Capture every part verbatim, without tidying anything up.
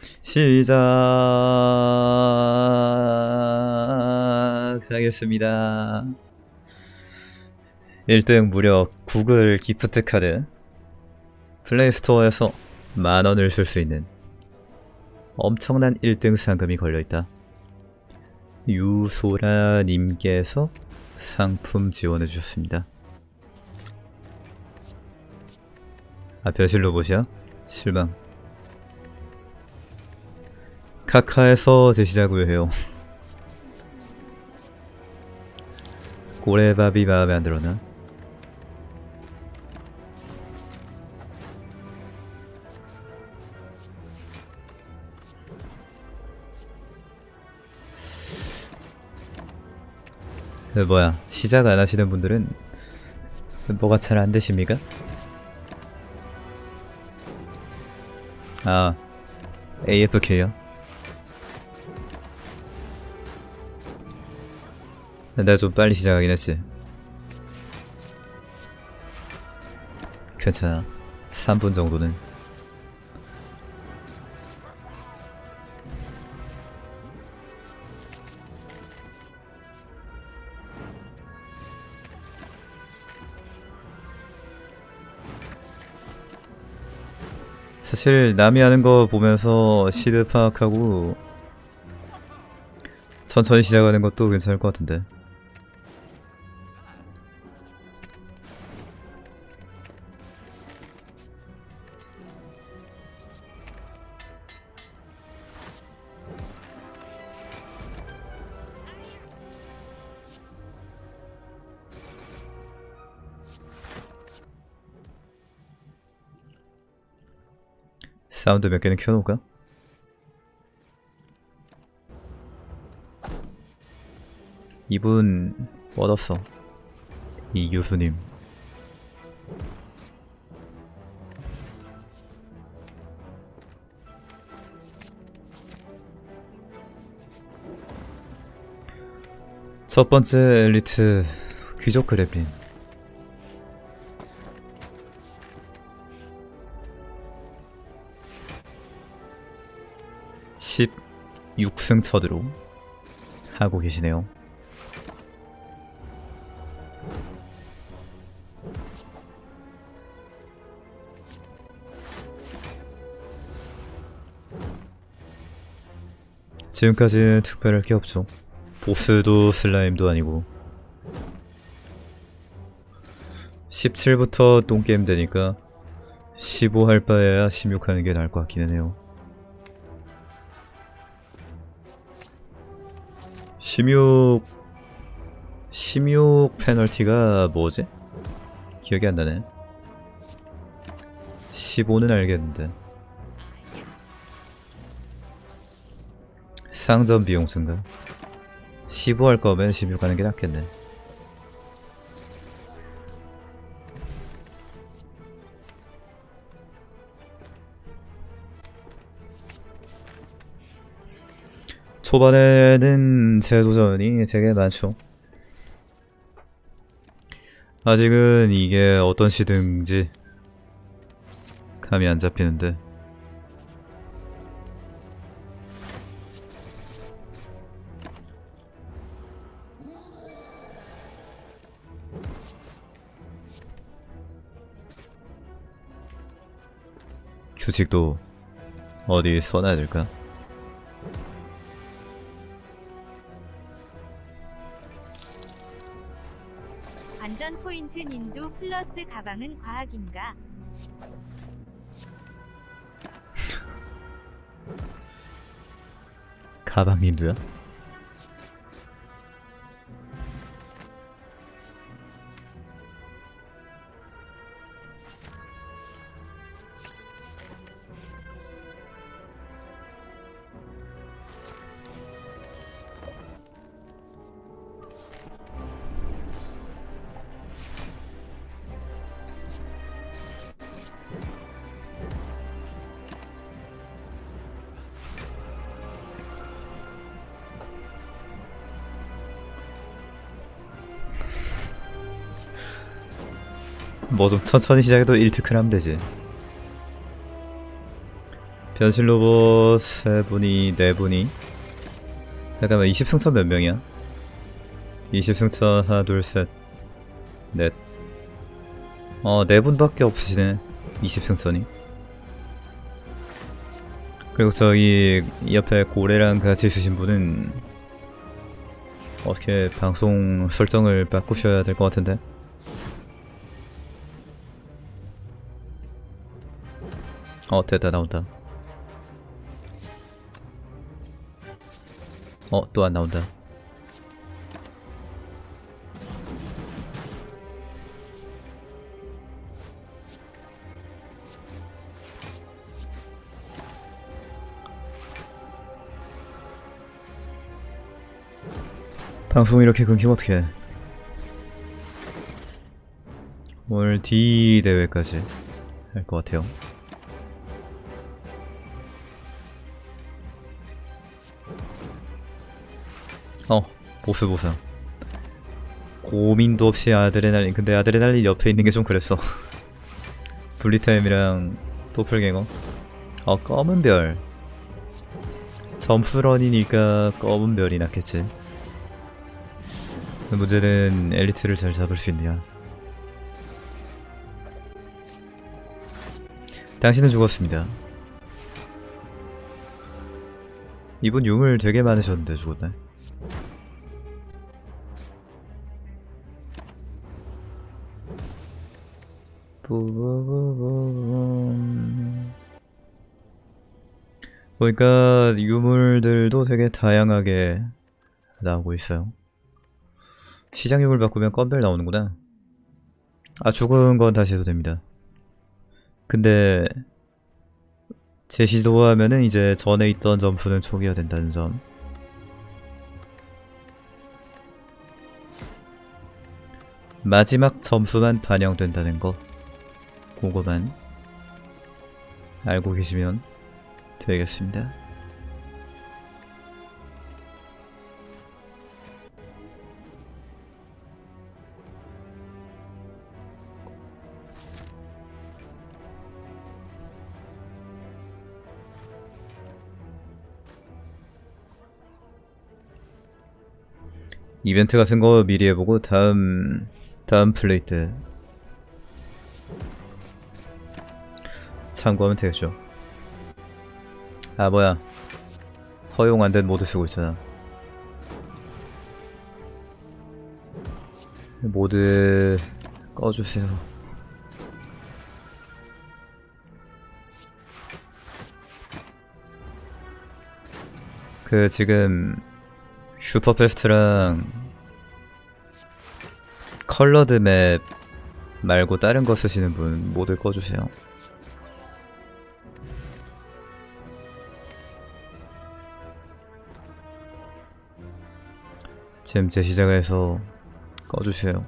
시작하겠습니다. 일 등 무려 구글 기프트 카드. 플레이스토어에서 만원을 쓸 수 있는 엄청난 일 등 상금이 걸려있다. 유소라님께서 상품 지원해주셨습니다. 아, 변신 로봇이야? 실망. 카카에서 제시자고요 해요. 고래밥이 마음에 안 들었나? 그 뭐야, 시작 안 하시는 분들은 뭐가 잘 안 되십니까? 아, 에이에프케이요? 내가 좀 빨리 시작하긴 했지. 괜찮아. 삼 분 정도는. 사실 남이 하는 거 보면서 시드 파악하고 천천히 시작하는 것도 괜찮을 것 같은데. 사운드 몇 개는 켜놓을까? 이분 얻었어. 이유수님. 첫 번째 엘리트 귀족 그래핀. 십육 승 첫으로 하고 계시네요. 지금까지는 특별할 게 없죠. 보스도 슬라임도 아니고. 십칠부터 똥게임 되니까 십오 할 바에야 십육 하는 게 나을 것 같기는 해요. 십육... 십육 페널티가 뭐지? 기억이 안 나네. 십오는 알겠는데. 상점 비용 증가. 십오 할 거면 십육 하는 게 낫겠네. 초반에는 재도전이 되게 많죠. 아직은 이게 어떤 시드인지 감이 안 잡히는데. 규칙도 어디 써놔야 될까? 안전 포인트 닌두 플러스 가방은 과학인가? 가방 닌두야? 뭐 좀 천천히 시작해도 일 특근 하면 되지. 변신 로봇 세 분이 네 분이. 잠깐만, 이십 승천 몇 명이야? 이십 승천 하나 둘 셋 넷. 어, 네 분밖에 없으시네. 이십 승천이. 그리고 저기 옆에 고래랑 같이 있으신 분은 어떻게 방송 설정을 바꾸셔야 될 것 같은데. 어, 됐다, 나온다. 어, 또 안 나온다. 방송 이렇게 끊기면 어떡해. 오늘 D 대회까지 할 것 같아요. 어, 보스 보상. 고민도 없이 아드레날린. 근데 아드레날린 옆에 있는 게 좀 그랬어. 블리타임이랑 도플갱어. 어, 검은 별. 점프런이니까 검은 별이 낫겠지. 문제는 엘리트를 잘 잡을 수 있느냐. 당신은 죽었습니다. 이분 유물 되게 많으셨는데 죽었네. 보니까 유물들도 되게 다양하게 나오고 있어요. 시장 유물 바꾸면 건별 나오는구나. 아, 죽은 건 다시 해도 됩니다. 근데 재시도하면은 이제 전에 있던 점수는 초기화 된다는 점. 마지막 점수만 반영된다는 거, 그거만 알고 계시면 되겠습니다. 이벤트 같은 거 미리 해보고 다음 다음 플레이 때 참고하면 되겠죠. 아, 뭐야, 허용 안 된 모드 쓰고 있잖아. 모드 꺼주세요. 그 지금 슈퍼페스트랑 컬러드 맵 말고 다른 거 쓰시는 분 모드 꺼주세요. 지금 제 시작해서 꺼주세요.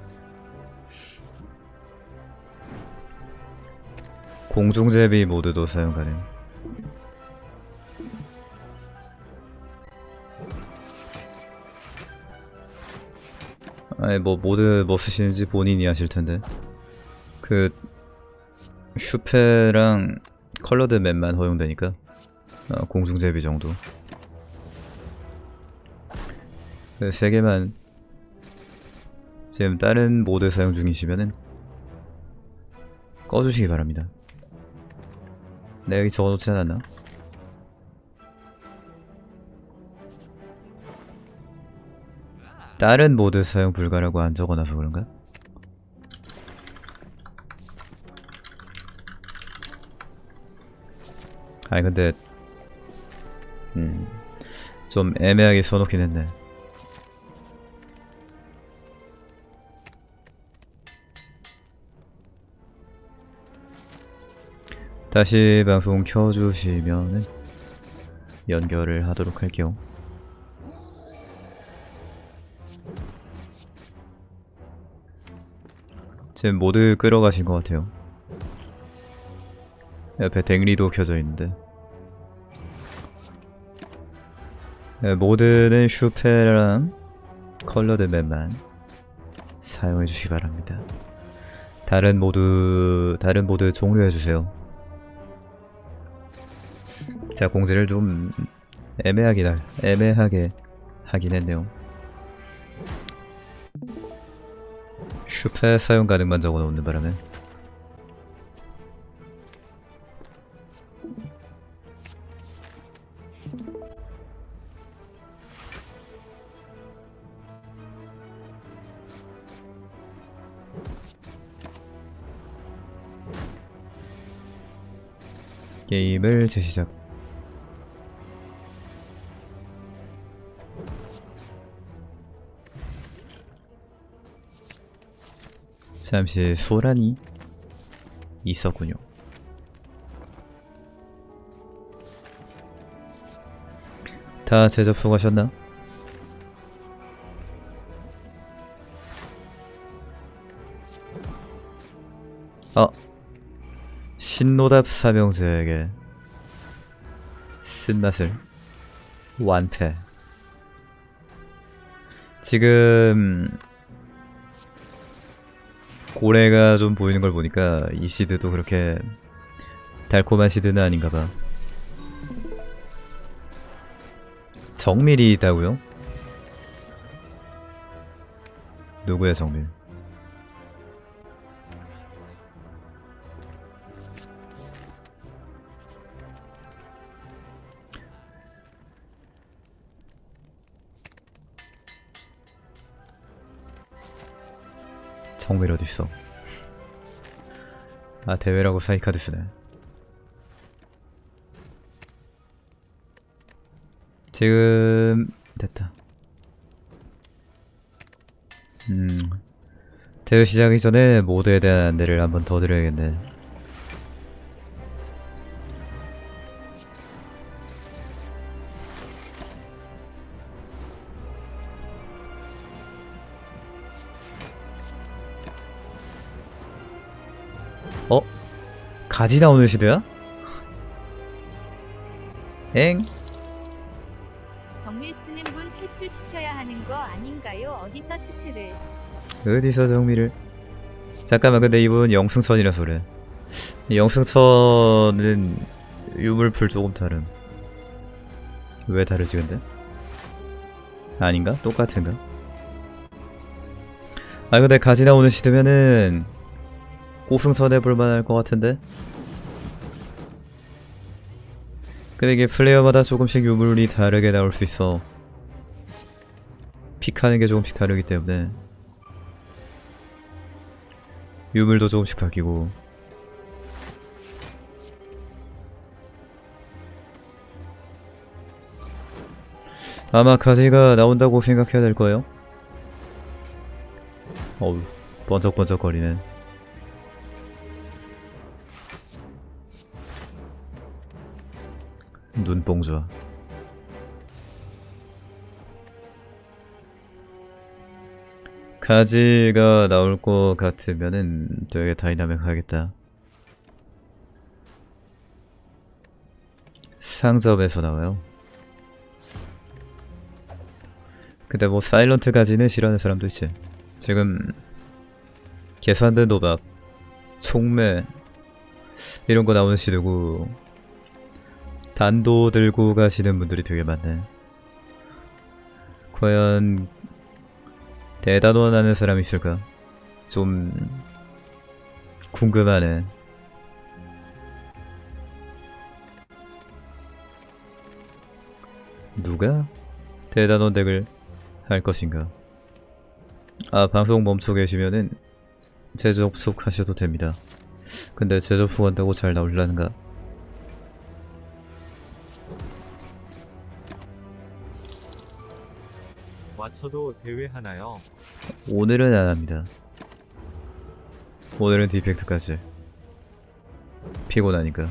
공중제비 모드도 사용 가능. 아니, 뭐 모드 뭐 쓰시는지 본인이 아실 텐데, 그 슈페랑 컬러드 맵만 허용되니까 어, 공중제비 정도. 그 세 개만. 지금 다른 모드 사용 중이시면은 꺼주시기 바랍니다. 내가 여기 적어놓지 않았나? 다른 모드 사용 불가라고 안 적어놔서 그런가? 아니 근데 음, 좀 애매하게 써놓긴 했네. 다시 방송 켜주시면은 연결을 하도록 할게요. 지금 모드 끌어가신 것 같아요. 옆에 댕리도 켜져 있는데. 네, 모드는 슈페랑 컬러드 맵만 사용해 주시기 바랍니다. 다른 모드 다른 모드 종료해 주세요. 자, 공지를 좀 애매하게 날 애매하게 하긴 했네요. 슈페 사용 가능만 적어 놓는 바람에 게임을 재시작. 잠시 소란이 있었군요. 다 재접속하셨나? 어, 신노답 삼형제에게 쓴맛을 완패. 지금 고래가 좀 보이는 걸 보니까 이 시드도 그렇게 달콤한 시드는 아닌가봐. 정밀이 있다고요? 누구야 정밀? 정밀 어딨어? 아, 대회라고 사이카드 쓰네. 지금 됐다. 음, 대회 시작하기 전에 모드에 대한 안내를 한번 더 드려야겠네. 어? 가지 나오는 시드야? 엥? 정밀 쓰는 분 퇴출시켜야 하는 거 아닌가요? 어디서 치트를? 어디서 정밀을? 잠깐만, 근데 이분 영승천이라서 그래. 영승천은 유물풀 조금 다름. 왜 다르지 근데? 아닌가? 똑같은가? 아, 근데 가지 나오는 시드면은 고승천 해볼만 할 것 같은데? 근데 이게 플레이어마다 조금씩 유물이 다르게 나올 수 있어. 픽하는 게 조금씩 다르기 때문에 유물도 조금씩 바뀌고. 아마 가지가 나온다고 생각해야 될 거예요. 어우, 번쩍번쩍거리네. 눈뽕주아. 가지가 나올 것 같으면은 되게 다이나믹하겠다. 상점에서 나와요. 근데 뭐 사일런트 가지는 싫어하는 사람도 있지. 지금 계산된 도박, 총매 이런 거 나오는 시드고 단도 들고 가시는 분들이 되게 많네. 과연 대단원 하는 사람이 있을까? 좀 궁금하네. 누가 대단원 덱을 할 것인가? 아, 방송 멈춰 계시면은 재접속 하셔도 됩니다. 근데 재접속한다고 잘 나올라는가? 와쳐도 대회 하나요? 오늘은 안 합니다. 오늘은 디펙트까지. 피곤하니까.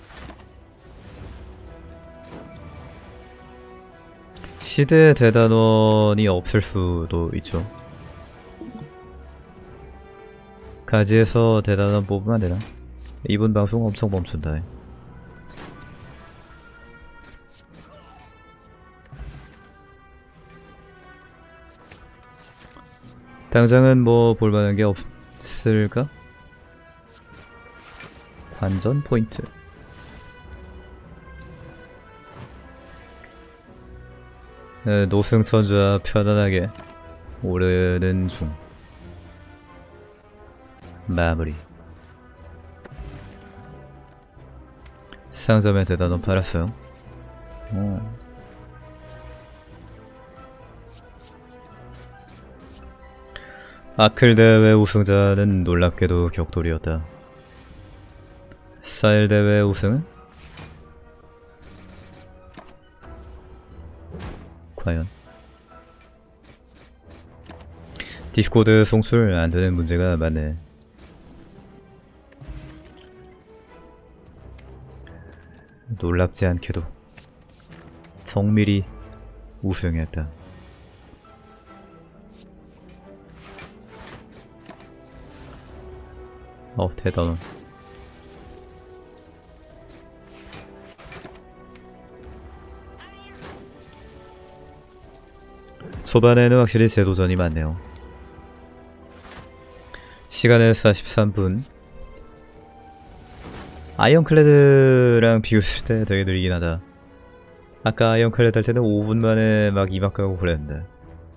시드의 대단원이 없을 수도 있죠. 가지에서 대단원 뽑으면 안 되나? 이번 방송 엄청 멈춘다. 당장은 뭐 볼만한 게 없을까? 관전 포인트. 에, 노승천좌 편안하게 오르는 중. 마무리. 상점에 대단원 팔았어요. 어. 아클 대회 우승자는 놀랍게도 격돌이었다. 사일 대회 우승은? 과연? 디스코드 송출 안되는 문제가 많네. 놀랍지 않게도 정밀히 우승했다. 어, 대단원. 초반에는 확실히 재도전이 많네요. 시간은 사십삼 분. 아이언클레드랑 비교했을 때 되게 느리긴 하다. 아까 아이언클레드 할 때는 오 분 만에 막 이막 가고 그랬는데,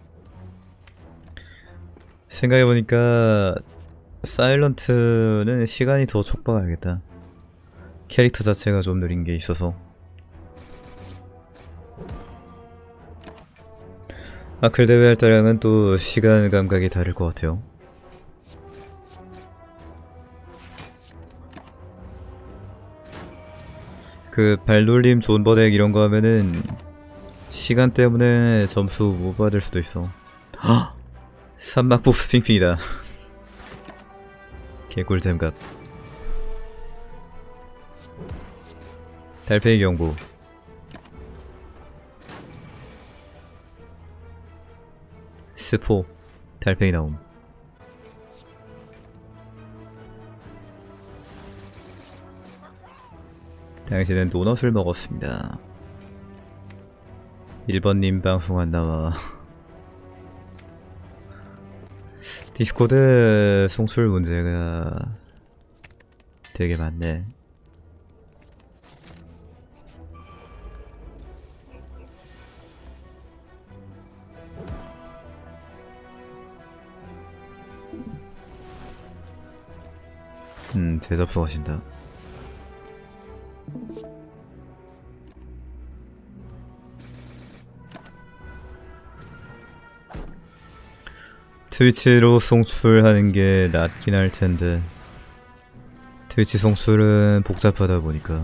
생각해보니까 사일런트는 시간이 더 촉박하겠다. 캐릭터 자체가 좀 느린 게 있어서. 아클 대회 할 때랑은 또 시간 감각이 다를 것 같아요. 그 발놀림 존버덱 이런거 하면은 시간 때문에 점수 못 받을 수도 있어. 헉! 산막복스 핑핑이다. 개꿀잼각. 달팽이 경보. 스포. 달팽이 나옴. 당신은 도넛을 먹었습니다. 일 번님 방송 안 나와. 디스코드 송출 문제가 되게 많네. 음, 재접속하신다. 트위치로 송출하는 게 낫긴 할 텐데, 트위치 송출은 복잡하다 보니까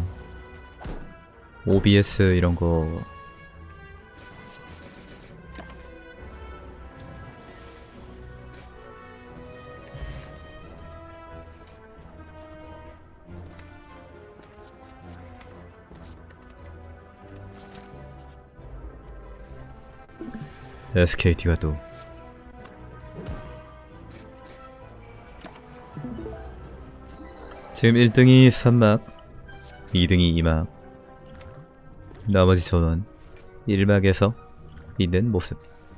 오비에스 이런 거 에스케이티가 또 지금 일 등이 삼 막, 이 등이 이 막, 나머지 전원 일 막에서 있는 모습.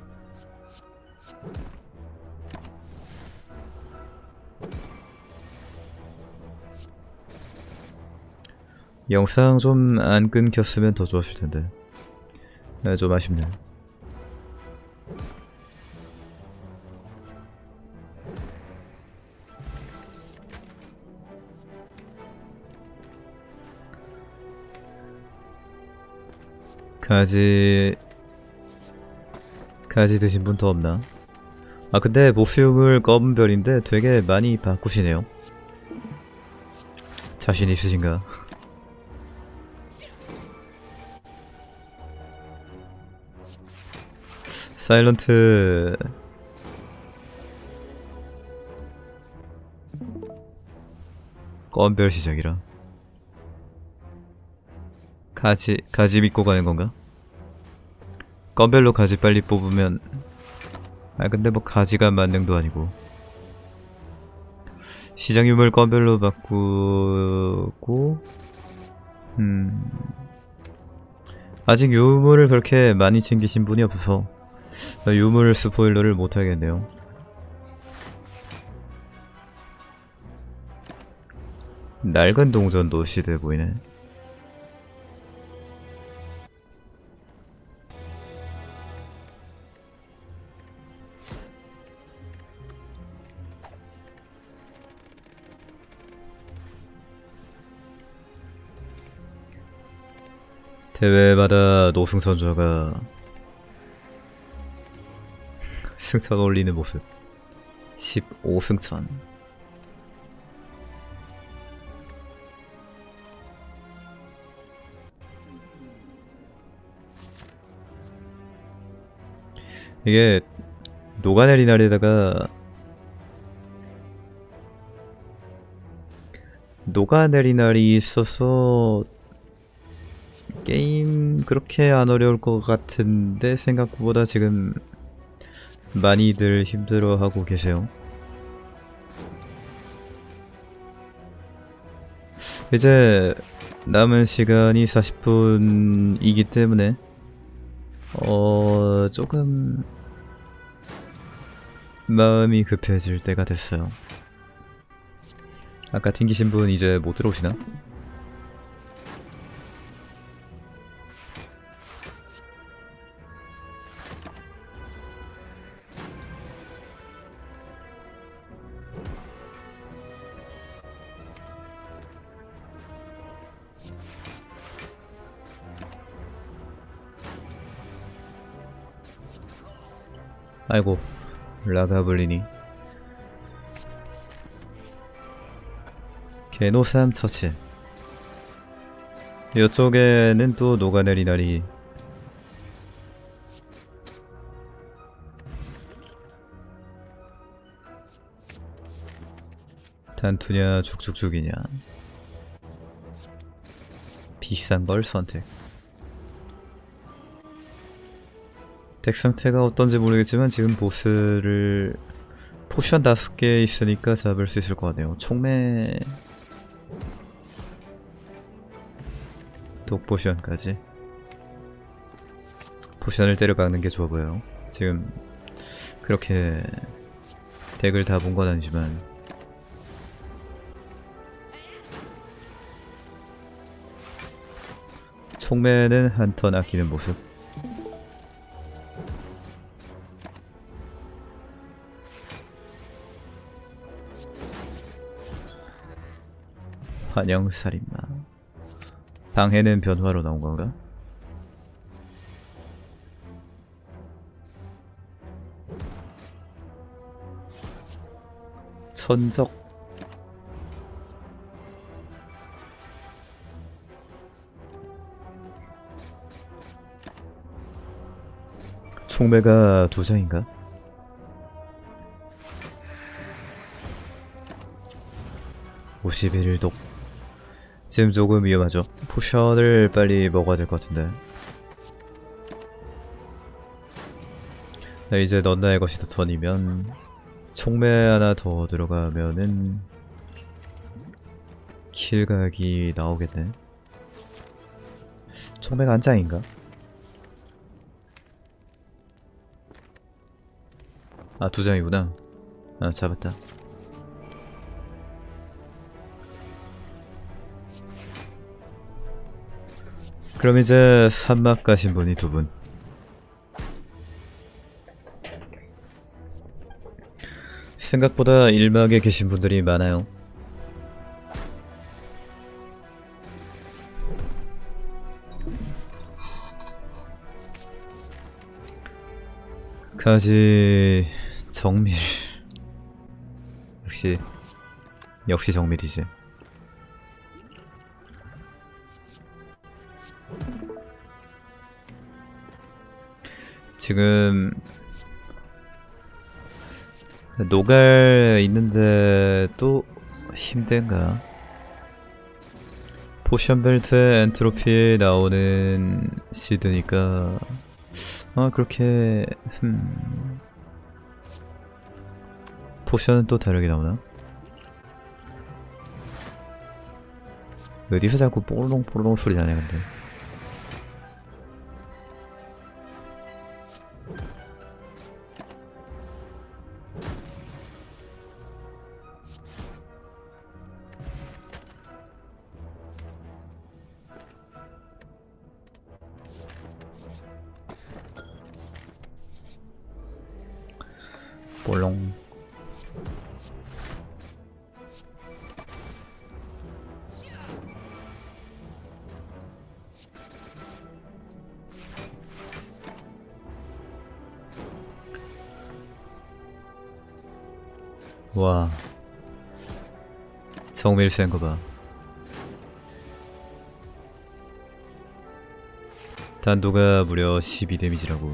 영상 좀 안 끊겼으면 더 좋았을 텐데. 네, 좀 아쉽네. 가지... 가지 드신 분 더 없나? 아 근데 보스유물 검은 별인데 되게 많이 바꾸시네요. 자신 있으신가? 사일런트... 검별 시작이라 가지, 가지 믿고 가는 건가? 검별로 가지 빨리 뽑으면, 아 근데 뭐 가지가 만능도 아니고. 시장 유물 검별로 바꾸고, 음 아직 유물을 그렇게 많이 챙기신 분이 없어서 유물 스포일러를 못하겠네요. 낡은 동전도 시대해 보이네. 대회마다 노승 선수가 승천 올리는 모습. 십오 승천. 이게 녹아내린 날에다가 녹아내린 날이 있어서 게임 그렇게 안 어려울 것 같은데 생각보다 지금 많이들 힘들어하고 계세요. 이제 남은 시간이 사십 분이기 때문에 어 조금 마음이 급해질 때가 됐어요. 아까 튕기신 분 이제 못 들어오시나? 아이고, 라가블리니. 개노삼 처치. 이쪽에는 또 녹아내린 날이. 단투냐 죽죽죽이냐. 비싼 걸 선택. 덱 상태가 어떤지 모르겠지만 지금 보스를 포션 다섯 개 있으니까 잡을 수 있을 것 같네요. 총매 독포션까지. 포션을 때려 박는 게 좋아 보여요. 지금 그렇게 덱을 다 본 건 아니지만 총매는 한 턴 아끼는 모습. 환영살인마. 방해는 변화로 나온 건가? 천적. 총매가 두 장인가? 오십일 독. 지금 조금 위험하죠. 포션을 빨리 먹어야 될 것 같은데. 네, 이제 넌 나의 것이 더 턴이면 총매 하나 더 들어가면은 킬각이 나오겠네. 총매가 한 장인가? 아, 두 장이구나. 아, 잡았다. 그럼 이제 산막 가신 분이 두 분. 생각보다 일막에 계신 분들이 많아요. 가지 정밀. 역시 역시 정밀이지. 지금 노갈 있는데 또 힘든가? 포션 벨트에 엔트로피 나오는 시드니까 아 그렇게 흠... 포션은 또 다르게 나오나? 어디서 자꾸 뽀롱뽀롱 소리 나냐 근데. 볼롱. 와, 정밀 센 거 봐. 단도가 무려 십이 데미지라고.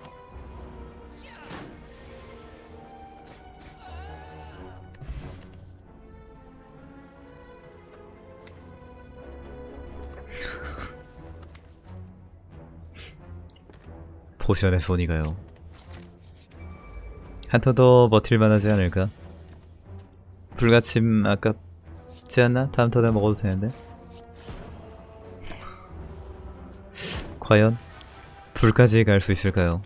포션의 소니가요. 한 턴 더 버틸만 하지 않을까? 불가침 아깝지 않나? 다음 턴에 먹어도 되는데. 과연 불까지 갈 수 있을까요?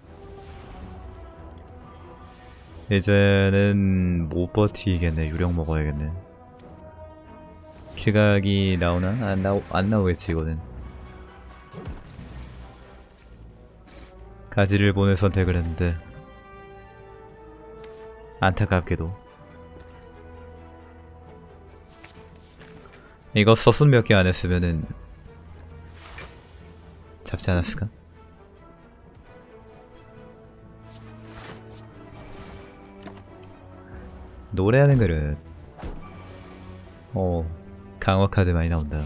이제는 못 버티겠네. 유령 먹어야겠네. 킬각이 나오나? 안, 나오, 안 나오겠지 이거는. 가지를 보낼 선택을 했는데 안타깝게도 이거 서순 몇 개 안 했으면은 잡지 않았을까? 노래하는 그릇. 어, 강화 카드 많이 나온다.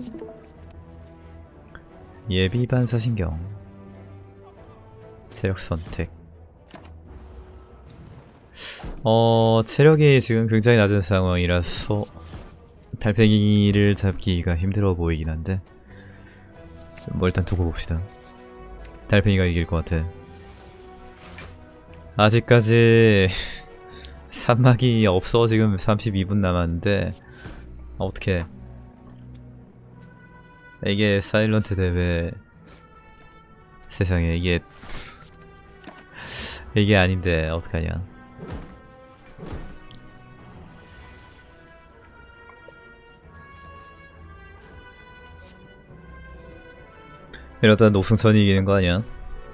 예비 반사신경. 체력 선택. 어, 체력이 지금 굉장히 낮은 상황이라서 달팽이를 잡기가 힘들어 보이긴 한데 뭐 일단 두고 봅시다. 달팽이가 이길 것 같아. 아직까지 산막이 없어. 지금 삼십이 분 남았는데 아, 어떡해. 이게 사일런트 대회. 세상에 이게 이게 아닌데 어떡하냐. 이러다 노승천이 이기는 거 아니야?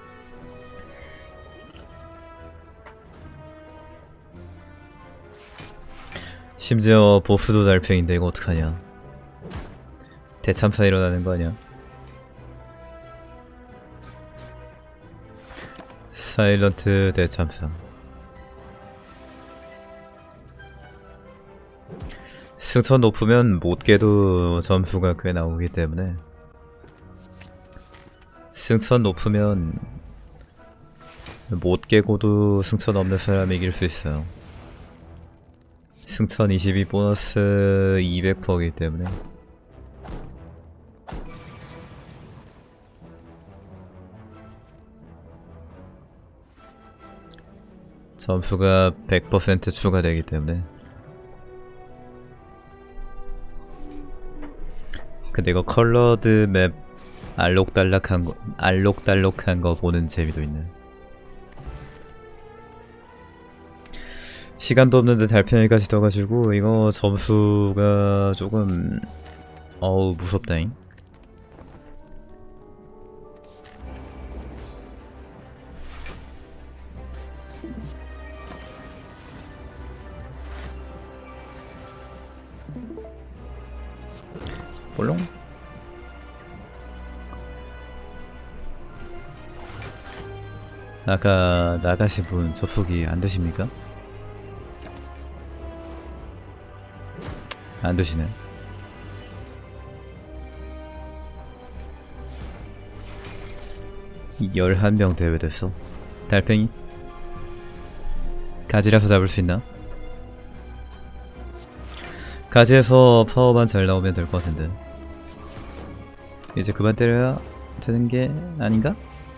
심지어 보스도 달팽인데 이거 어떡하냐. 대참사 일어나는 거 아니야? 사일런트 대참사. 승천 높으면 못 깨도 점수가 꽤 나오기 때문에 승천 높으면 못 깨고도 승천 없는 사람이 이길 수 있어요. 승천 이십이 보너스 이백 퍼센트이기 때문에 점수가 백 퍼센트 추가되기 때문에. 근데 이거 컬러드 맵 알록달록한 거, 알록달록한 거 보는 재미도 있네. 시간도 없는데 달팽이까지 떠가지고 이거 점수가 조금 어우 무섭다잉. 볼롱? 아까 나가신 분 접속이 안 되십니까? 안 되시네. 열한 명 대회 됐어. 달팽이? 가지라서 잡을 수 있나? 가지에서 파워만 잘 나오면 될 것 같은데. 이제 그만 때려야 되는 게 아닌가?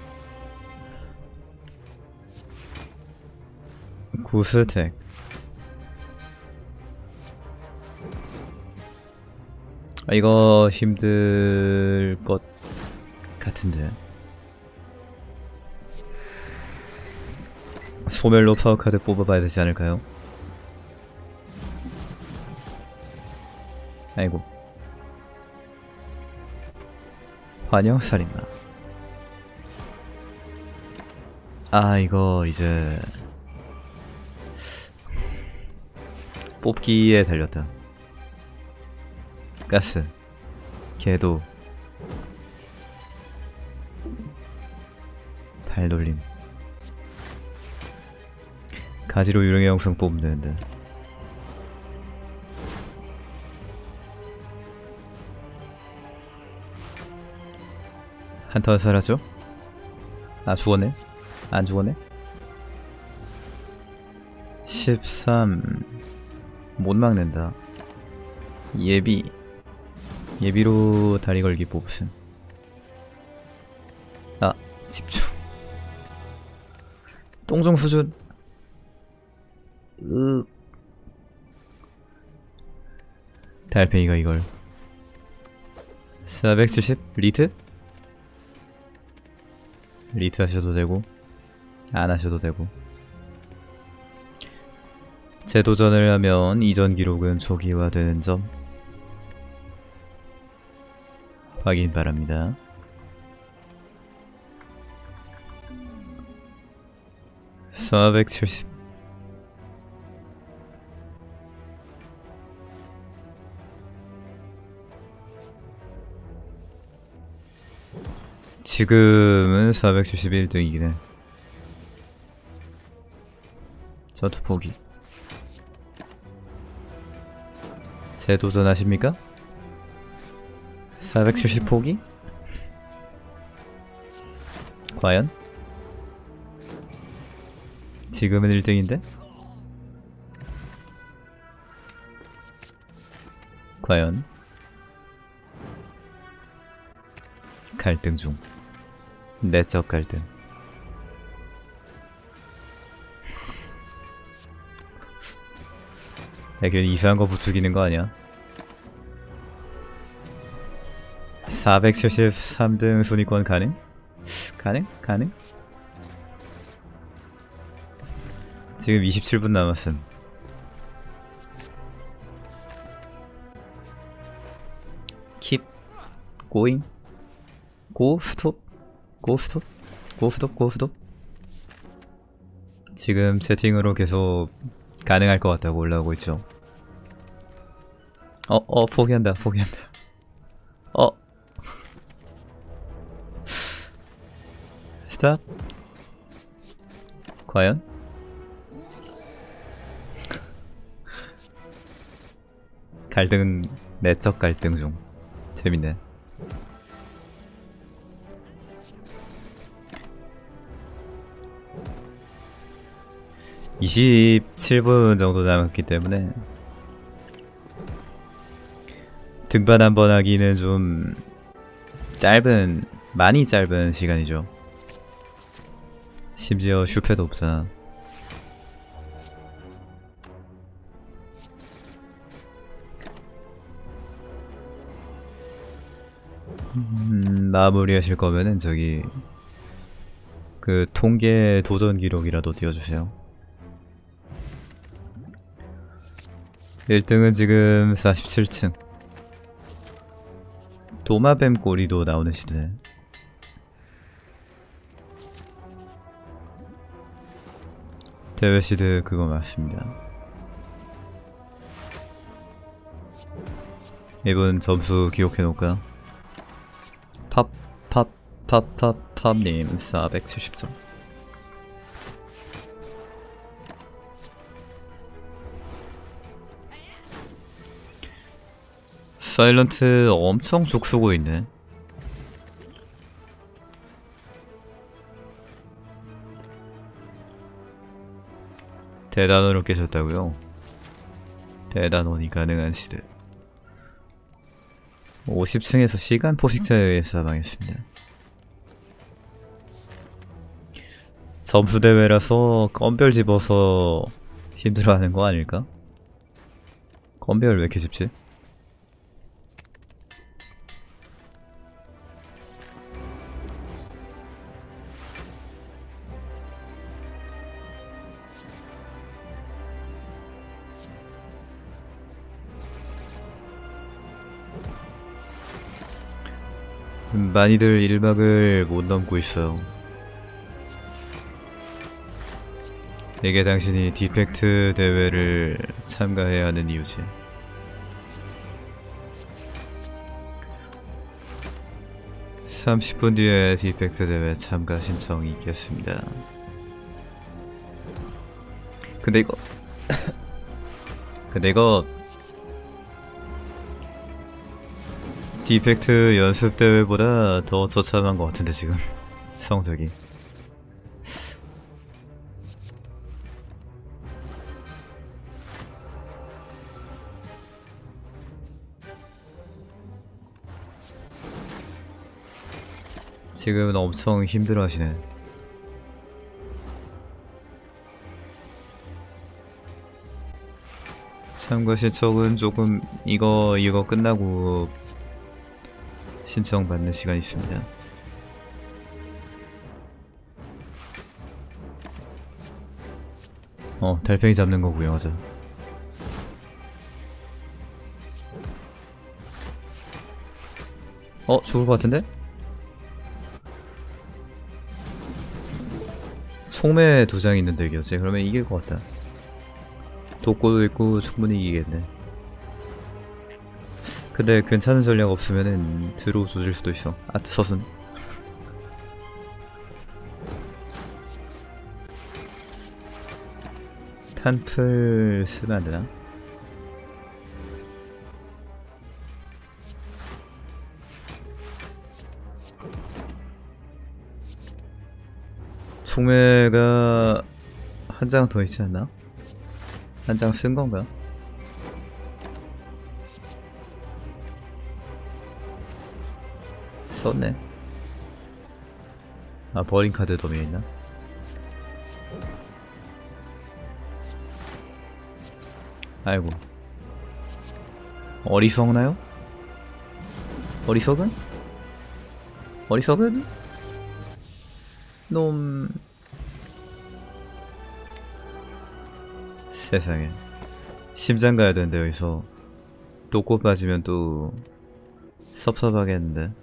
구스택. 아, 이거 힘들 것 같은데. 소멸로 파워카드 뽑아봐야 되지 않을까요? 아이고. 환영살인마. 아 이거 이제 뽑기에 달렸다. 가스 궤도 발돌림. 가지로 유령의 영상 뽑으면 되는데 한턴 사라져? 아 죽었네? 안 죽었네? 십삼 못 막는다. 예비 예비로 다리 걸기 뽑으신. 아 집중. 똥중 수준. 으 달팽이가 이걸 사백칠십 리트? 리트 하셔도 되고 안 하셔도 되고. 재도전을 하면 이전 기록은 초기화되는 점 확인 바랍니다. 사백칠십. 지금은 사백칠십일 등이긴 해. 전투 포기. 재도전하십니까? 사백칠십 포기? 과연? 지금은 일 등인데? 과연? 갈등 중. 내적 갈등. 야, 걔 이상한 거 부추기는 거 아니야? 사백칠십삼 등 순위권 가능? 가능? 가능? 지금 이십칠 분 남았음. Keep going. Go stop. Go stop. Go stop. Go stop. 지금 채팅으로 계속 가능할 것 같다고 올라오고 있죠. 어, 어, 포기한다, 포기한다. 어. 스탑. 과연? 갈등은 내적 갈등 중. 재밌네. 이십칠 분 정도 남았기 때문에 등반 한번 하기는 좀 짧은, 많이 짧은 시간이죠. 심지어 슈페도 없잖아. 음, 마무리 하실 거면은 저기 그 통계 도전 기록이라도 띄워주세요. 일 등은 지금 사십칠 층. 도마뱀 꼬리도 나오는 시대. 대회 시드 그거 맞습니다. 이분 점수 기록해놓을까요? 팝, 팝, 팝, 팝, 팝님 사백칠십 점. 사일런트 엄청 죽쓰고 있네. 대단원을 깨셨다고요? 대단원이 가능한 시대. 오십 층에서 시간 포식자에 의해 사망했습니다. 점수대회라서 건별 집어서 힘들어하는 거 아닐까? 건별 왜 이렇게 집지? 많이들 일 박을 못 넘고 있어요. 이게 당신이 디펙트 대회를 참가해야 하는 이유지. 삼십 분 뒤에 디펙트 대회 참가 신청이 있겠습니다. 근데 이거 근데 이거 디펙트 연습 대회보다 더 처참한 것 같은데 지금 성적이. 지금은 엄청 힘들어하시네. 참가 신청은 조금 이거 이거 끝나고 신청 받는 시간이 있습니다. 어, 달팽이 잡는 거 구경하자. 어, 죽을 것 같은데? 총매 두 장 있는 덱이었지. 그러면 이길 것 같다. 독고도 있고 충분히 이기겠네. 근데 괜찮은 전략 없으면은 드로우 조질 수도 있어. 아트 서순. 탄플 쓰면 안 되나? 총매가 한 장 더 있지 않나? 한 장 쓴 건가? 썼네. 아, 버린 카드 덤에 있나? 아이고. 어리석나요? 어리석은? 어리석은? 놈... 세상에. 심장 가야 되는데 여기서 독고 빠지면 또 섭섭하겠는데.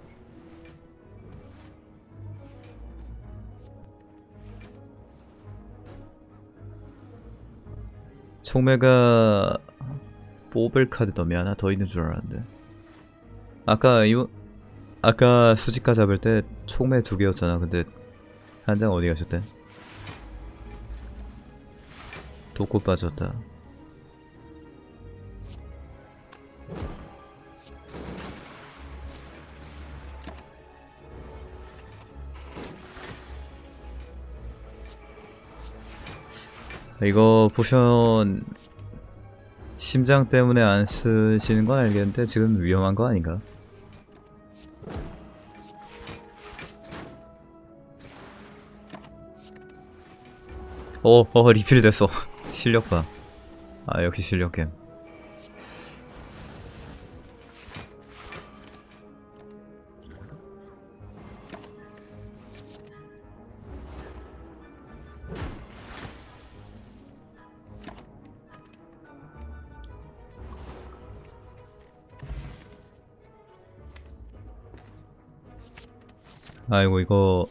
총매가 뽑을 카드 덤이 하나 더 있는 줄 알았는데. 아까 이 아까 수직가 잡을 때 총매 두 개였잖아. 근데 한 장 어디 가셨대? 독고 빠졌다. 이거 포션 심장 때문에 안 쓰시는 건 알겠는데 지금 위험한 거 아닌가? 어, 어, 리필 됐어. 실력 봐. 아, 역시 실력 게임. 아이고, 이거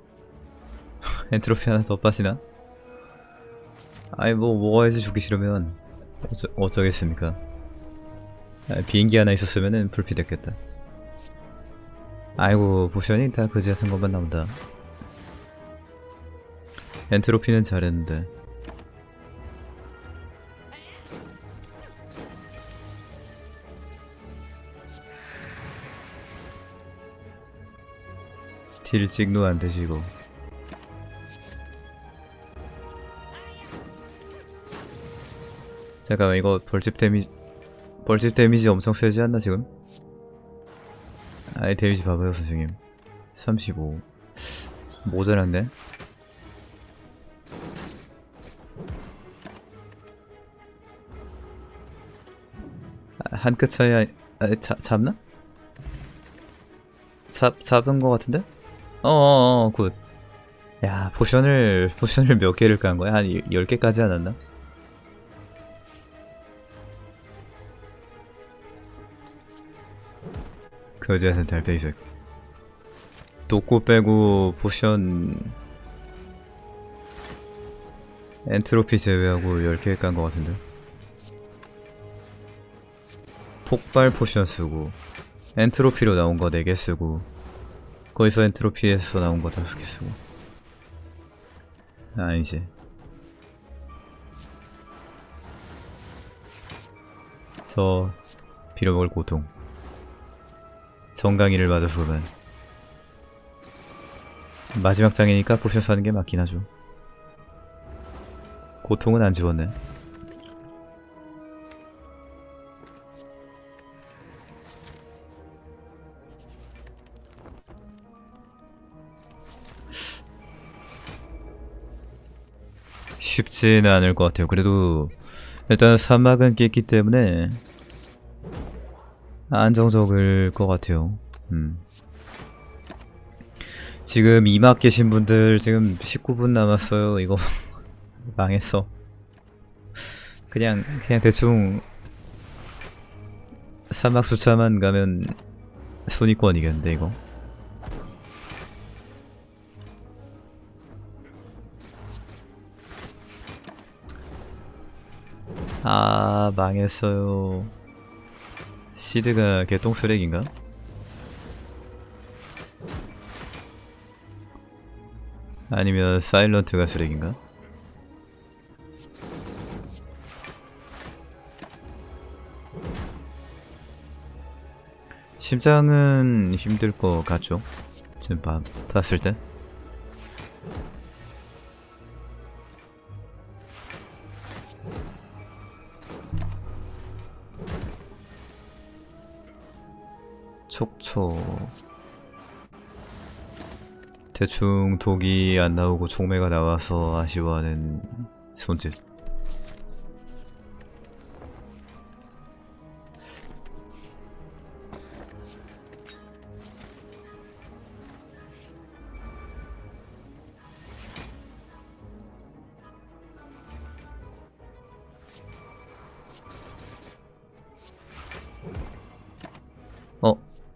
엔트로피 하나 더 빠지나? 아이, 뭐 먹어야지. 죽기 싫으면 어쩌, 어쩌겠습니까. 아, 비행기 하나 있었으면은 불피 됐겠다. 아이고, 포션이 다 그지 같은 것만 나온다. 엔트로피는 잘했는데. 딜 찍노 안 되시고. 잠깐만, 이거 벌집 데미지 벌집 데미지 엄청 세지 않나 지금? 아이, 데미지 봐봐요 선생님. 삼십오. 모자랐네. 아, 한 끗 차이. 아, 아, 자, 잡나? 잡, 잡은 거 같은데? 어어어, 굿. 야, 포션을 포션을 몇 개를 깐 거야? 한 열 개까지 않았나? 거지 같은 달팽이색. 독고 빼고 포션 엔트로피 제외하고 열 개 깐 거 같은데. 폭발 포션 쓰고 엔트로피로 나온 거 네 개 쓰고 거기서 엔트로피에서 나온 거 다섯 개 쓰고. 아니지. 저 빌어먹을 고통. 정강이를 맞아서 그만. 마지막 장이니까 포셔서 하는 게 맞긴 하죠. 고통은 안 지웠네. 쉽지는 않을 것 같아요. 그래도 일단 사막은 깼기 때문에 안정적일 것 같아요. 음. 지금 이막 계신 분들 지금 십구 분 남았어요. 이거 망했어. 그냥 그냥 대충 사막 수차만 가면 순위권이겠는데 이거. 아 망했어요. 시드가 개똥 쓰레기인가? 아니면 사일런트가 쓰레기인가? 심장은 힘들 것 같죠? 지금 봐, 봤을 때. 촉촉. 대충 독이 안 나오고 종매가 나와서 아쉬워하는 손짓. 어?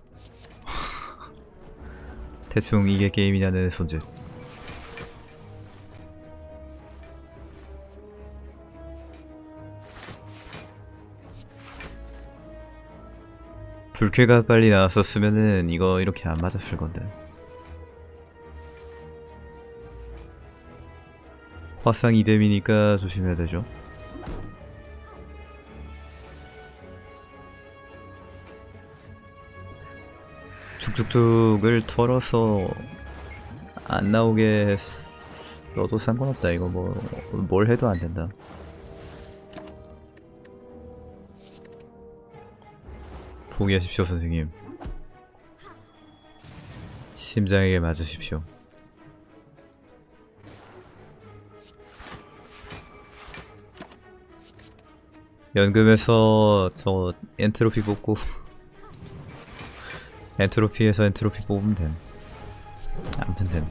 대충 이게 게임이냐는 손짓. 불쾌가 빨리 나왔었으면은 이거 이렇게 안 맞았을 건데. 화상 이뎀이니까 조심해야 되죠. 쭉쭉쭉을 털어서 안 나오게 써도 상관없다. 이거 뭐 뭘 해도 안 된다. 포기하십시오 선생님. 심장에게 맞으십시오. 연금에서 저 엔트로피 뽑고 엔트로피에서 엔트로피 뽑으면 됨. 아무튼 됨.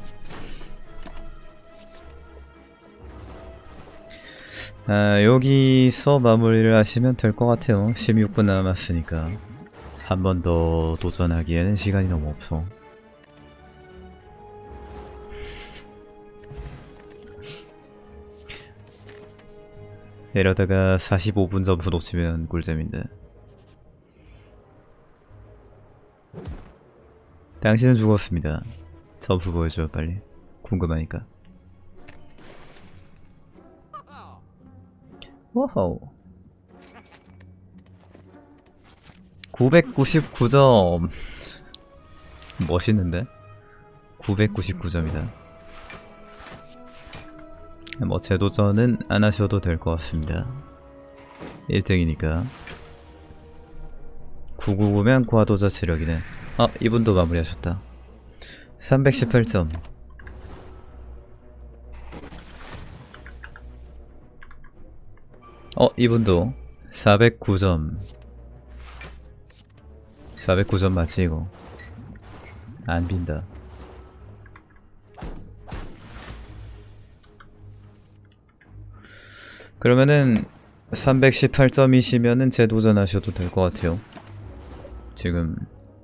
아, 여기서 마무리를 하시면 될 것 같아요. 십육 분 남았으니까 한 번 더 도전하기에는 시간이 너무 없어. 이러다가 사십오 분 점수 놓치면 꿀잼인데. 당신은 죽었습니다. 점수 보여줘 빨리. 궁금하니까. 워호. 구백구십구 점. 멋있는데? 구백구십구 점이다. 뭐 재도전은 안 하셔도 될 것 같습니다. 일 등이니까. 구백구십구면 과도자 체력이네. 아, 이분도 마무리하셨다. 삼백십팔 점. 어, 이분도 사백구 점. 사백구 점 맞지 이거? 안 빈다. 그러면은 삼백십팔 점이시면은 재도전하셔도 될 것 같아요. 지금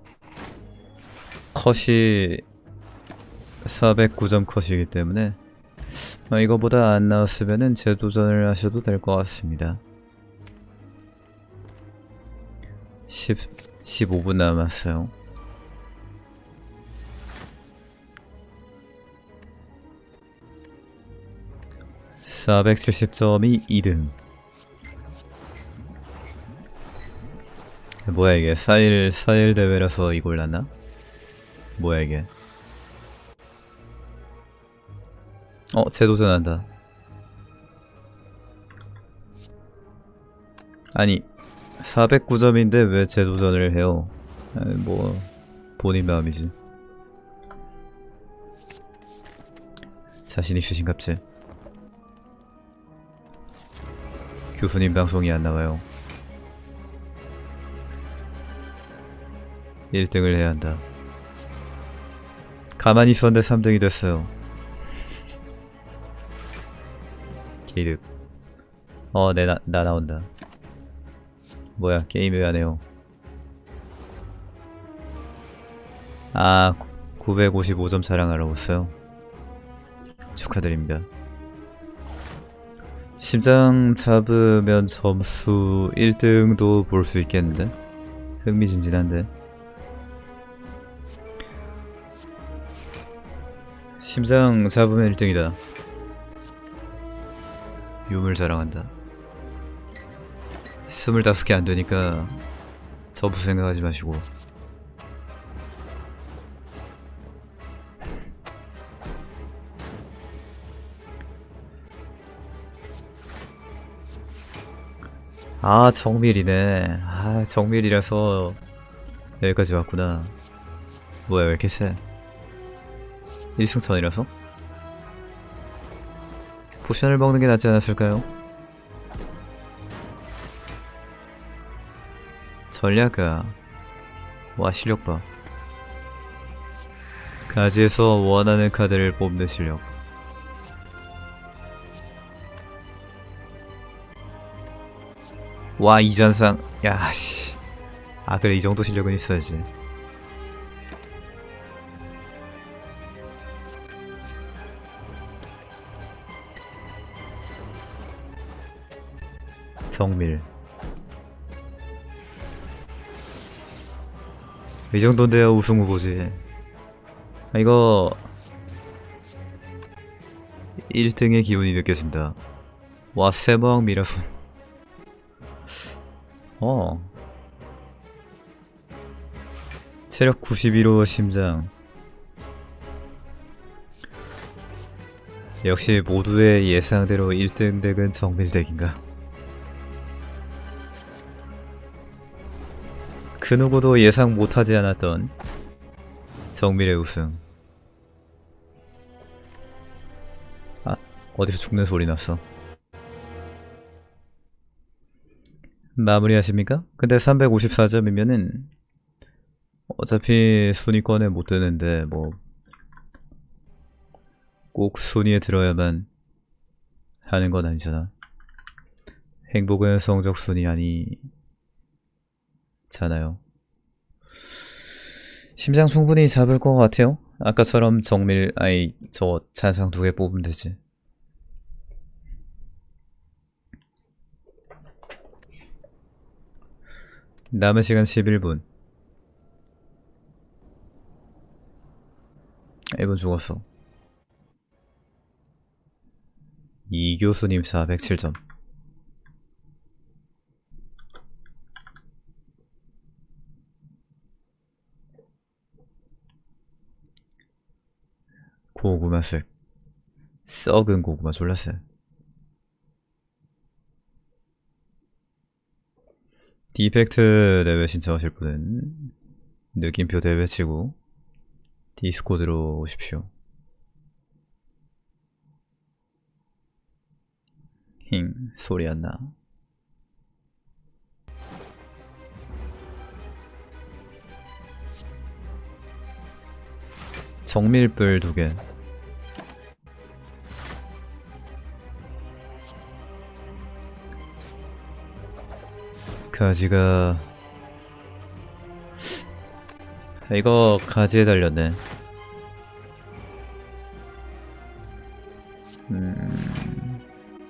컷이 사백구 점 컷이기 때문에 어, 이거보다 안 나왔으면은 재도전을 하셔도 될 것 같습니다. 십, 십오 분 남았어요. 사백칠십 점이 이 등. 뭐야 이게 사일 사일 대회라서 이걸 났나? 뭐야 이게? 어 재도전한다. 아니 사백구 점인데 왜 재도전을 해요? 아니, 뭐 본인 마음이지. 자신 있으신갑지? 교수님 방송이 안 나와요. 일 등을 해야 한다. 가만히 있었는데 삼 등이 됐어요. 기득. 어, 네, 나, 나 나온다. 뭐야, 게임 왜 안 해요? 아, 구백오십오 점 자랑하러 왔어요. 축하드립니다. 심장 잡으면 점수 일 등도 볼 수 있겠는데? 흥미진진한데? 심장 잡으면 일 등이다. 유물 자랑한다. 스물다섯 개 안되니까 점수 생각하지 마시고. 아 정밀이네. 아 정밀이라서 여기까지 왔구나. 뭐야 왜 이렇게 세? 일승천이라서? 포션을 먹는 게 낫지 않았을까요? 전략가. 와 실력 봐. 가지에서 원하는 카드를 뽑는 실력. 와 이전상. 야씨. 아 그래 이 정도 실력은 있어야지. 정밀. 이 정도인데야 우승 후보지. 아, 이거 일 등의 기운이 느껴진다. 와 세방 미라손. 어 체력 구십일호 심장. 역시 모두의 예상대로 일 등 덱은 정밀 덱인가. 그 누구도 예상 못하지 않았던 정밀의 우승. 아 어디서 죽는 소리 났어. 마무리하십니까? 근데 삼백오십사 점이면은 어차피 순위권에 못 드는데 뭐 꼭 순위에 들어야만 하는 건 아니잖아. 행복은 성적 순위 아니잖아요. 심장 충분히 잡을 것 같아요. 아까처럼 정밀 아이 저 잔상 두 개 뽑으면 되지. 남은 시간 십일 분. 일 분 죽었어. 이교수님 사백칠 점. 고구마색. 썩은 고구마 졸라 쎄. 디펙트 대회 신청하실 분은 느낌표 대회 치고 디스코드로 오십시오. 힝 소리 안 나. 정밀불 두 개. 가지가 이거 가지에 달렸네. 음...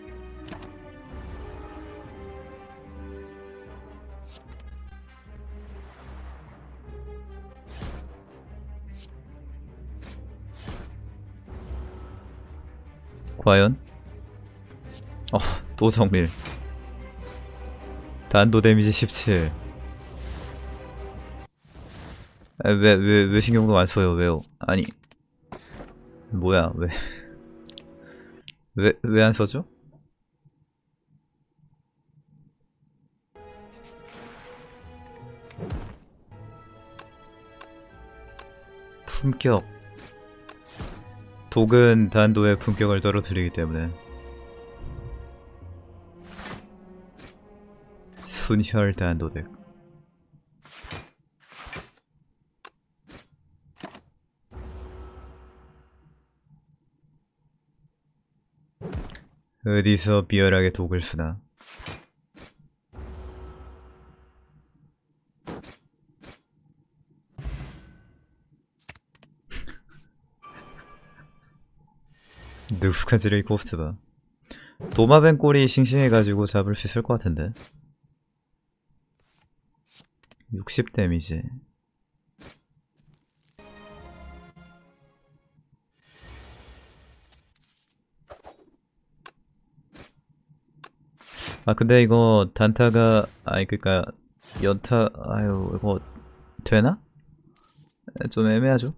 과연? 어, 또 정밀. 단도 데미지 십칠. 아, 왜, 왜, 왜 신경도 안 써요? 왜요? 아니, 뭐야, 왜, 왜, 왜 안 써죠? 품격. 독은 단도의 품격을 떨어뜨리기 때문에. 순혈 단도덱. 어디서 비열하게 독을 쓰나. 능숙한 지레이 코스트바. 도마뱀 꼬리 싱싱해가지고 잡을 수 있을 것 같은데. 육십 데미지. 아 근데 이거 단타가 아니 그니까 연타 아유 이거 되나? 좀 애매하죠?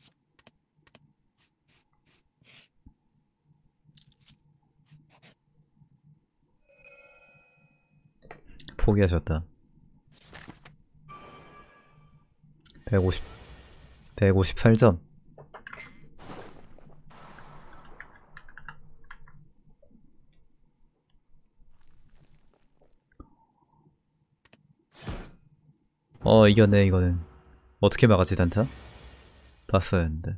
포기하셨다. 백오십, 백오십팔 점. 어 이겼네 이거는. 어떻게 막았지 단타? 봤어야 했는데.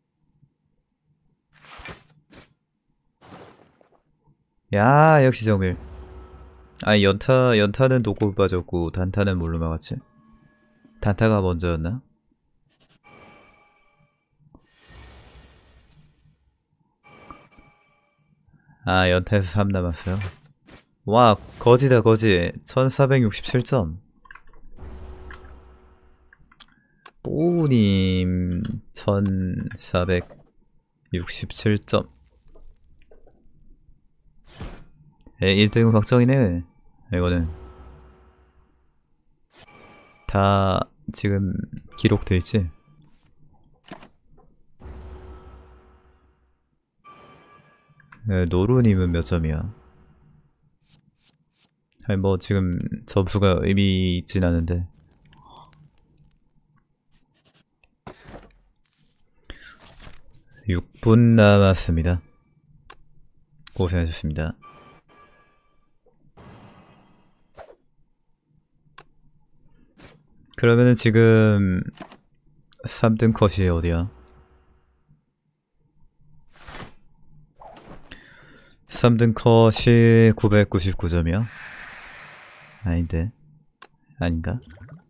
야 역시 정밀. 아니 연타 연타는 도구 빠졌고 단타는 뭘로 막았지? 단타가 먼저였나? 아 연타에서 삼 남았어요. 와 거지다 거지. 천사백육십칠 점. 뽀우님 천사백육십칠 점. 에 일 등은 확정이네. 이거는 다 지금 기록돼 있지. 에, 노루님은 몇 점이야? 아니 뭐 지금 점수가 의미 있진 않은데. 육 분 남았습니다. 고생하셨습니다. 그러면은 지금 삼 등 컷이 어디야? 삼 등 컷이 구백구십구 점이야? 아닌데. 아닌가?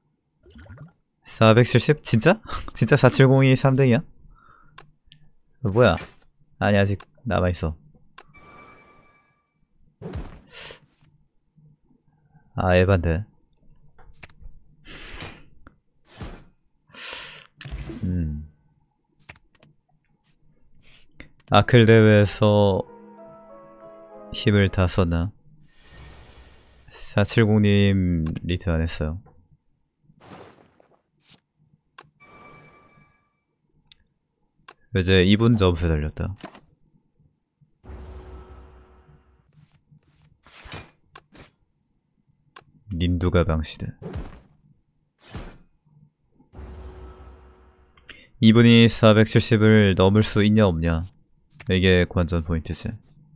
사백칠십? 진짜? 진짜 사백칠십이 삼 등이야? 어, 뭐야? 아니 아직 남아있어. 아 에반데. 음. 아클 대회에서 힘을 다 썼나? 사백칠십님 리트 안 했어요. 이제 이 분 점수 달렸다. 닌두가 방시대. 이분이 사백칠십을 넘을 수 있냐 없냐, 이게 관전 포인트지.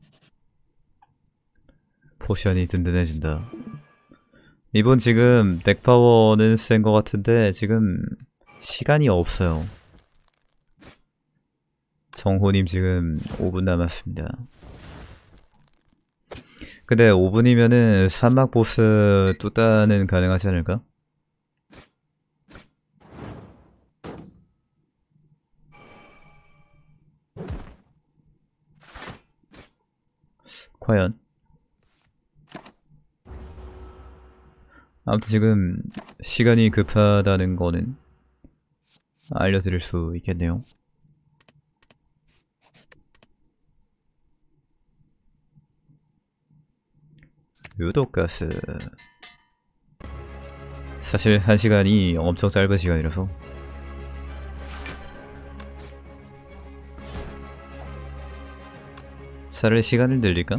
포션이 든든해진다. 이분 지금 덱파워는 센 것 같은데 지금 시간이 없어요. 정호님 지금 오 분 남았습니다. 근데 오 분이면은 산막 보스 뚜따는 가능하지 않을까? 과연? 아무튼 지금 시간이 급하다는 거는 알려드릴 수 있겠네요. 유독가스. 사실 한 시간이 엄청 짧은 시간이라서 차라리 시간을 늘릴까?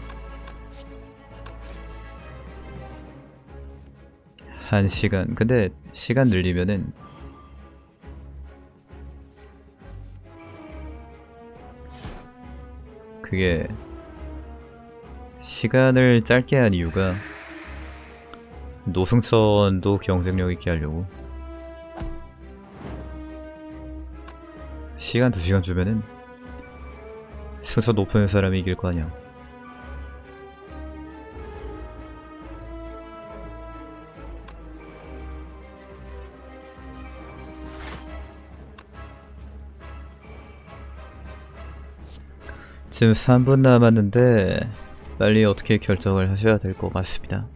한 시간. 근데 시간 늘리면은 그게 시간을 짧게 한 이유가 노승천도 경쟁력 있게 하려고. 시간 두 시간 주면은 승차 높은 사람이 이길 거 아니야. 지금 삼 분 남았는데 빨리 어떻게 결정을 하셔야 될 것 같습니다.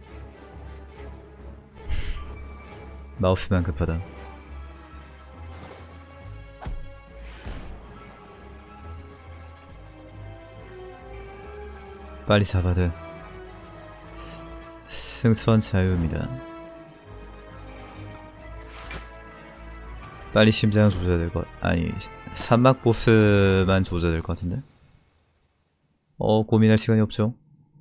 마우스만 급하다. 빨리 잡아야 돼. 승천 자유입니다. 빨리 심장 조져야 될 것. 아니 산막 보스만 조져야 될 것 같은데. 어 고민할 시간이 없죠.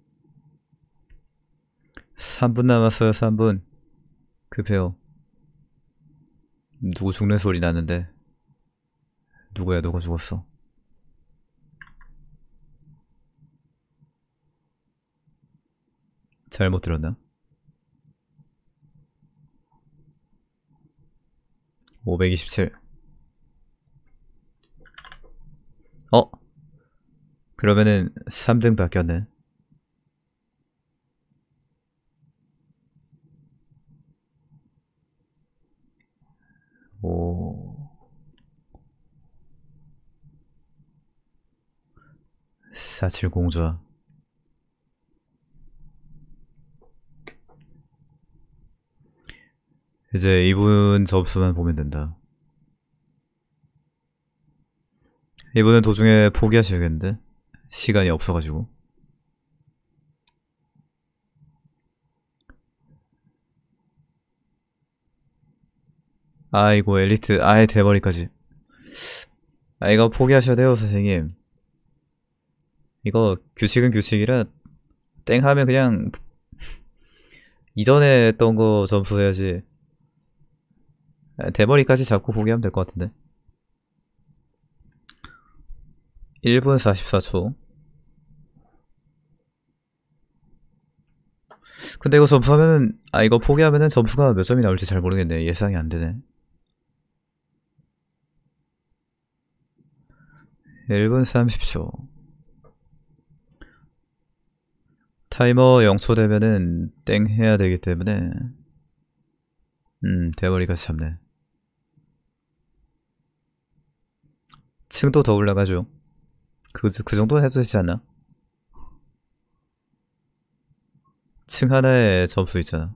삼 분 남았어요. 삼 분. 급해요. 누구 죽는 소리 났는데. 누구야? 누가 죽었어? 잘못 들었나? 오백이십칠. 어? 그러면은 삼 등 바뀌었네. 오. 사칠 공좌. 이제 이분 점수만 보면 된다. 이분은 도중에 포기하셔야겠는데? 시간이 없어가지고. 아이고 엘리트 아예 대머리까지. 아 이거 포기하셔야 돼요 선생님. 이거 규칙은 규칙이라 땡 하면 그냥 이전에 했던 거 점수해야지. 대머리까지 잡고 포기하면 될 것 같은데. 일 분 사십사 초. 근데 이거 점수하면은 아 이거 포기하면은 점수가 몇 점이 나올지 잘 모르겠네. 예상이 안 되네. 일 분 삼십 초. 타이머 영 초 되면은 땡 해야 되기 때문에 음 대머리까지 잡네. 층도 더 올라가죠. 그, 그 정도 해도 되지 않나? 층 하나에 점수 있잖아.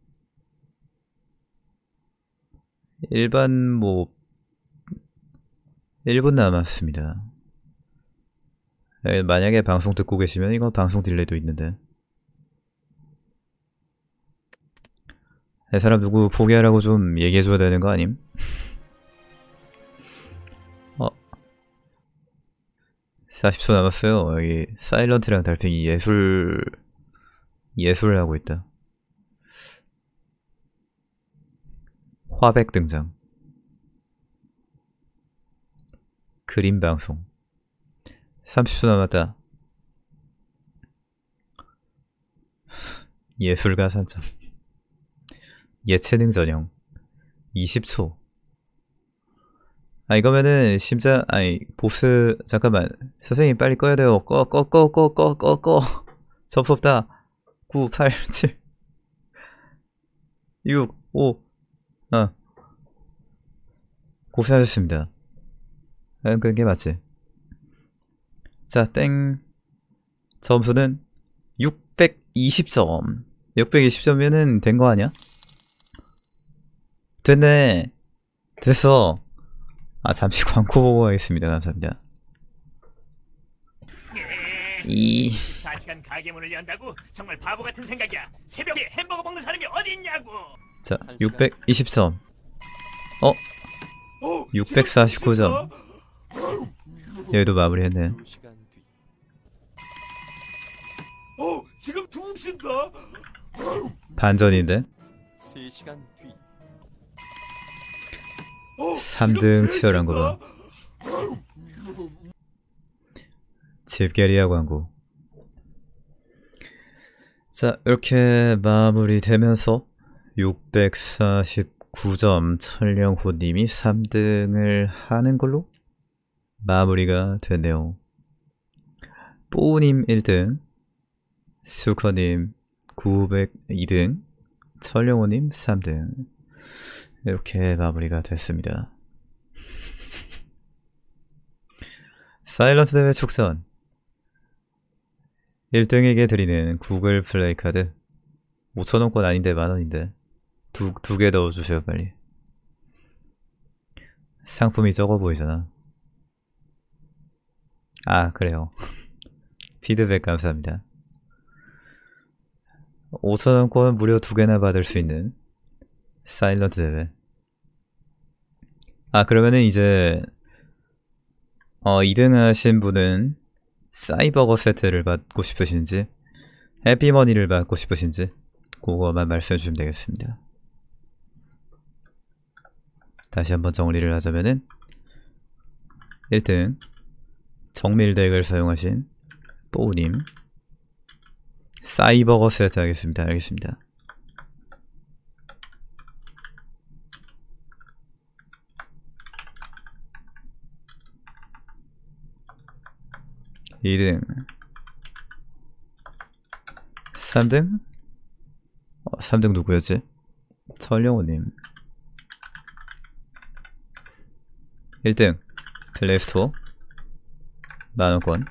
일반 뭐 일 분 남았습니다. 만약에 방송 듣고 계시면 이거 방송 딜레이도 있는데. 이 사람 누구 포기하라고 좀 얘기해줘야 되는 거 아님? 어 사십 초 남았어요. 여기 사일런트랑 달팽이 예술 예술을 하고 있다. 화백 등장. 그림 방송. 삼십 초 남았다. 예술가 산점. 예체능 전형. 이십 초. 아 이거면은 심장 아니 보스 잠깐만 선생님 빨리 꺼야 돼요. 꺼 꺼 꺼 꺼 꺼 꺼 꺼. 점수 없다. 구 팔 칠 육 오 아 고생하셨습니다. 아, 그게 맞지. 자 땡. 점수는 육백이십 점. 육백이십 점이면은 된 거 아니야? 됐네. 됐어. 아 잠시 광고 보고 가겠습니다. 감사합니다. 이 사 시간 가게 문을 연다고? 정말 바보 같은 생각이야. 새벽에 햄버거 먹는 사람이 어디 있냐고. 자 육백이십 점. 어? 육백사십구 점. 얘도 마무리했네. 지금 두신다. 반전인데? 세 시간 뒤 삼 등 치열한 거 봐. 집게리아 광고. 자, 이렇게 마무리되면서 육백사십구 점 천령호님이 삼 등을 하는 걸로 마무리가 됐네요. 뽀우님 일 등, 수커님 구백이 등, 천령호님 삼 등. 이렇게 마무리가 됐습니다. 사일런스 대회 축전. 일 등에게 드리는 구글 플레이 카드 오천 원권 아닌데 만원인데 두, 두 개 넣어주세요 빨리. 상품이 적어 보이잖아. 아 그래요. 피드백 감사합니다. 오천 원권 무려 두 개나 받을 수 있는 사일런트 대회. 아 그러면은 이제 어 이 등 하신 분은 사이버거 세트를 받고 싶으신지 해피머니를 받고 싶으신지 그거만 말씀해 주시면 되겠습니다. 다시 한번 정리를 하자면은 일 등 정밀덱을 사용하신 뽀우님 사이버거 세트 하겠습니다. 알겠습니다. 이 등 삼 등 어, 삼 등 누구였지? 설령호님 일 등 플레이스토어 만원권.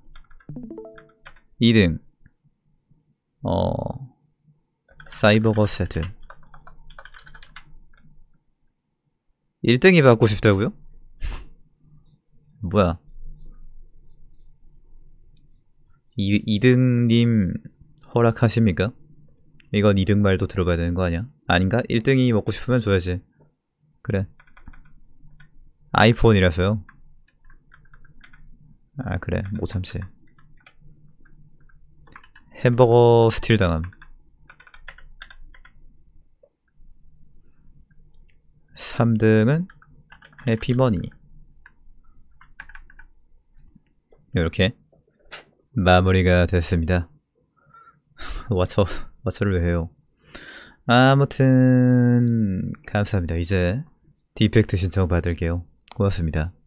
이 등 어 사이버거 세트. 일 등이 받고 싶다고요? 뭐야? 이, 이 등님 허락하십니까? 이건 이 등 말도 들어봐야 되는 거 아니야? 아닌가? 일 등이 먹고 싶으면 줘야지. 그래. 아이폰이라서요. 아 그래 못 참지. 햄버거 스틸 당함. 삼 등은 해피머니. 이렇게 마무리가 됐습니다. 와처, 와처를 왜 해요? 아무튼 감사합니다. 이제 디펙트 신청 받을게요. 고맙습니다.